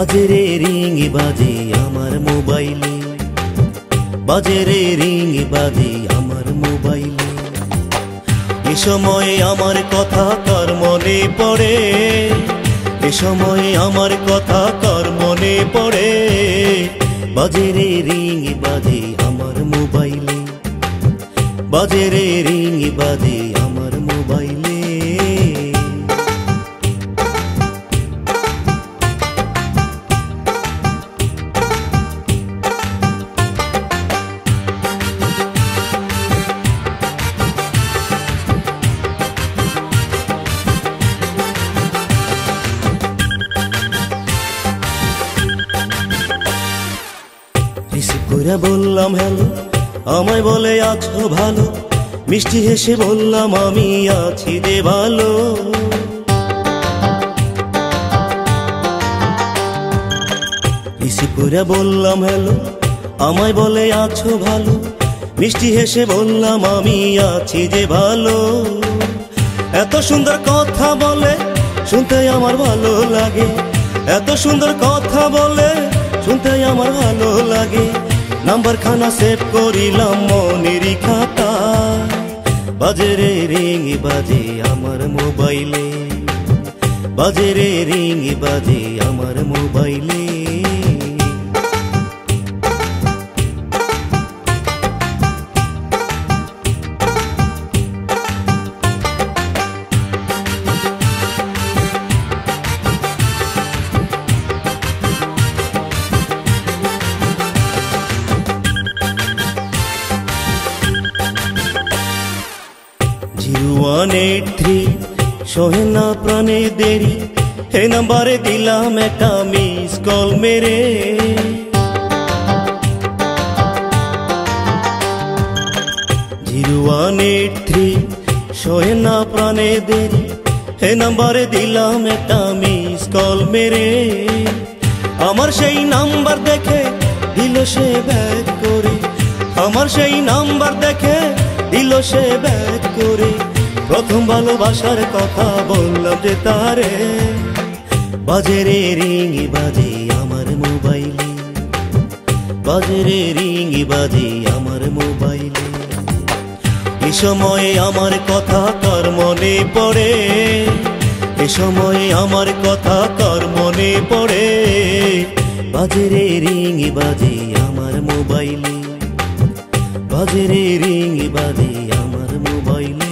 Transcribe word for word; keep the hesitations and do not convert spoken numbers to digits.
বাজে রে রিং বাজে আমার মোবাইলে, বাজে রে রিং বাজে আমার মোবাইলে। এ সময় আমার কথা কার মনে পড়ে, এ সময় আমার কথা কার মনে পড়ে। বাজে রে রিং বাজে আমার মোবাইলে, বাজে রে রিং বাজে আমার মোবাইলে। রিসিভ করে বললাম হ্যালো, আমায় বলে আছো ভালো, মিষ্টি হেসে বললাম আমি আছি রে ভালো। রিসিভ করে বললাম হ্যালো, আমায় বলে আছো ভালো, মিষ্টি হেসে বললাম আমি আছি যে ভালো। এত সুন্দর কথা বলে শুনতে আমার ভালো লাগে, এত সুন্দর কথা বলে শুনতে আমার ভালো লাগে। নাম্বার খানা সেভ করিলাম মনেরই খাতায়, বাজে রে রিং বাজে আমার মোবাইলে, বাজে রে রিং বাজে আমার মোবাইলে। জিরো ওয়ান এইট থ্রি সহে না প্রাণে দেরি, হে নাম্বারে দিলাম একটা মিস কল মেরে। জিরো ওয়ান এইট থ্রি সহে না প্রাণে দেরি, হে নাম্বারে দিলাম একটা মিস কল মেরে। আমার সেই নাম্বার দেখে দিল সে ব্যাক করে, আমার সেই নাম্বার দেখে দিল সে ব্যাক করে। প্রথম ভালোবাসার কথা বললাম যে তারে, বাজে রে রিং বাজে আমার মোবাইলে, বাজে রে রিং বাজে আমার মোবাইলে। এ সময় আমার কথা কার মনে পড়ে, এ সময় আমার কথা কার মনে পড়ে। বাজে রে রিং বাজে আমার মোবাইলে, বাজে রে রিং বাজে আমার মোবাইলে।